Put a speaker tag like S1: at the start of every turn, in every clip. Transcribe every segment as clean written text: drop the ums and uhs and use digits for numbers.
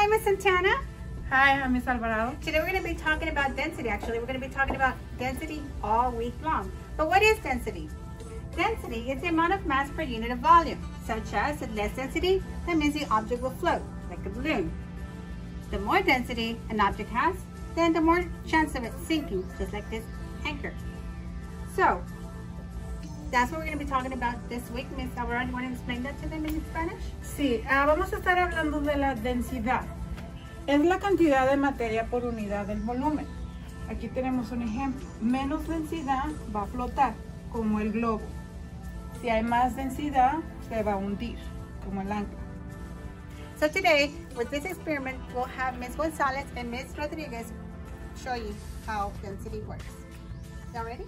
S1: Hi, Miss Santana.
S2: Hi, I'm Miss Alvarado.
S1: Today we're going to be talking about density. Actually, we're going to be talking about density all week long. But what is density? Density is the amount of mass per unit of volume, such as at less density, that means the object will float, like a balloon. The more density an object has, then the more chance of it sinking, just like this anchor. So, that's what we're going to be talking about this week. Miss Alvarado, you want to explain that to them in Spanish?
S2: Sí, vamos a estar hablando de la densidad. Es la cantidad de materia por unidad del volumen. Aquí tenemos un ejemplo. Menos densidad va a flotar, como el globo. Si hay más densidad, se va a hundir, como el ancla.
S1: So today, with this experiment, we'll have Ms. Gonzalez and Ms. Rodriguez show you how density works. Y'all ready?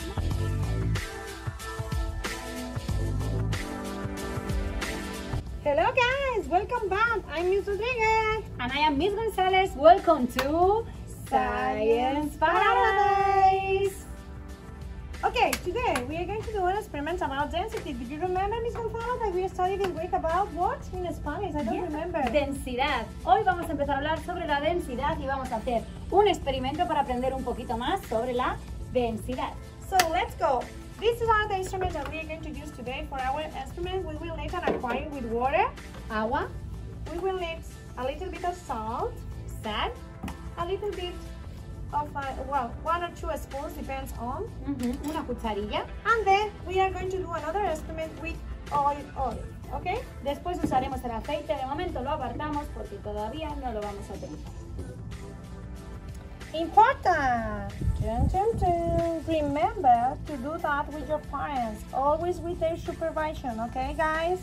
S3: Hello guys, welcome back. I'm Ms. Rodriguez.
S4: And I am Ms. Gonzalez. Welcome to Science Paradise.
S3: Okay, today we are going to do an experiment about density. Do you remember, Ms. Gonzalez, that we studied this week about what in Spanish? I don't remember.
S4: Densidad. Hoy vamos a empezar a hablar sobre la densidad y vamos a hacer un experimento para aprender un poquito más sobre la densidad.
S3: So let's go. These are the instruments that we are going to use today for our experiment. We will need an aquarium with water,
S4: Agua,
S3: we will need a little bit of salt,
S4: sal,
S3: a little bit of, well, 1 or 2 spoons, depends on.
S4: una cucharilla.
S3: And then we are going to do another experiment with oil, okay?
S4: Después usaremos el aceite. De momento lo apartamos porque todavía no lo vamos a utilizar.
S3: Important! Dun, dun, dun. Remember to do that with your parents, always with their supervision, okay guys?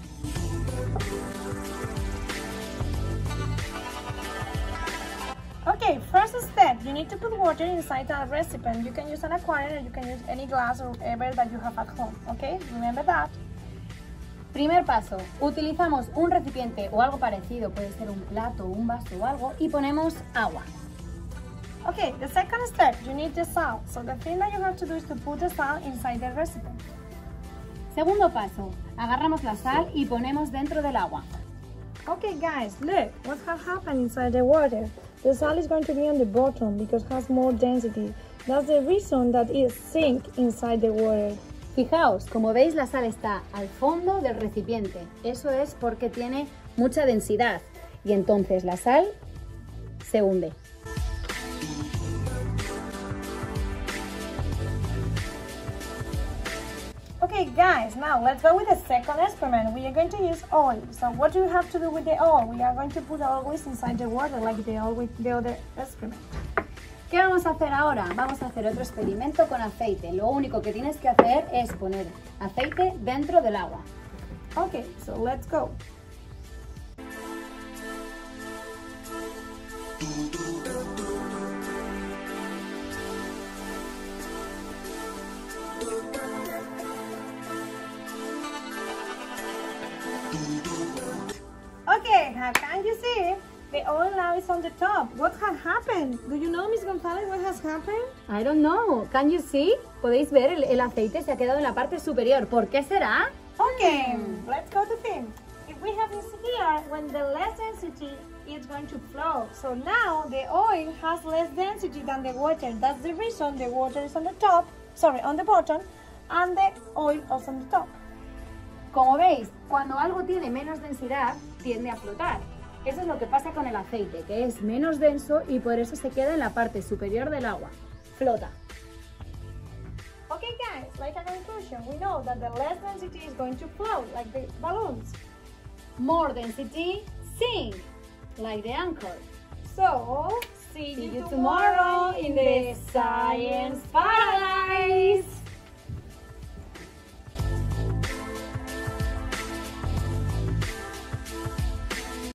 S3: Okay, first step, you need to put water inside a recipient. You can use an aquarium or you can use any glass or whatever that you have at home, okay? Remember that.
S4: Primer paso, utilizamos un recipiente o algo parecido, puede ser un plato, un vaso o algo, y ponemos agua.
S3: Okay, the second step, you need the salt. So the thing that you have to do is to put the salt inside the recipient.
S4: Segundo paso, agarramos la sal y ponemos dentro del agua.
S3: Okay guys, look what has happened inside the water. The salt is going to be on the bottom because it has more density. That's the reason that it sinks inside the water.
S4: Fijaos, como veis la sal está al fondo del recipiente. Eso es porque tiene mucha densidad y entonces la sal se hunde.
S3: Okay guys, now let's go with the second experiment. We are going to use oil. So what do you have to do with the oil? We are going to put always inside the water like the oil with the other experiment.
S4: ¿Qué vamos a hacer ahora? Vamos a hacer otro experimento con aceite. Lo único que tienes que hacer es poner aceite dentro del agua.
S3: Okay, so let's go. Okay, how can you see? The oil now is on the top. What has happened? Do you know, Miss Gonzalez, what has happened?
S4: I don't know. Can you see? Podéis ver, el aceite se ha quedado en la parte superior. ¿Por qué será?
S3: Okay, let's go to thing. If we have this here, when the less density is going to flow. So now the oil has less density than the water. That's the reason the water is on the top, on the bottom, and the oil is on the top.
S4: Como veis, cuando algo tiene menos densidad, tiende a flotar. Eso es lo que pasa con el aceite, que es menos denso y por eso se queda en la parte superior del agua. Flota.
S3: Okay guys, like a conclusion, we know that the less density is going to float, like the balloons.
S4: More density, sink, like the anchor.
S3: So, see
S4: See
S3: you
S4: you tomorrow in the Science Paradise.